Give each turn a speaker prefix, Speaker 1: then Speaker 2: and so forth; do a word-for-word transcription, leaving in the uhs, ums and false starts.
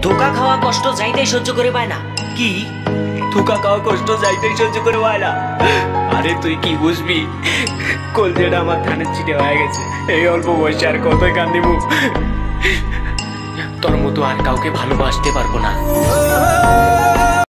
Speaker 1: ধোকা খাওয়া কষ্ট যাইতেই সহ্য করে পায় না।
Speaker 2: কি ধোকা খাওয়া কষ্ট যাইতেই সহ্য করে পায় না? আরে তুই কি বুঝবি, কলজেটা আমার ধানের চিটে হয়ে গেছে। এই অল্প বয়সে আর কতই কান্দিব। তোর মতো আর কাউকে ভালোবাসতে পারবো না।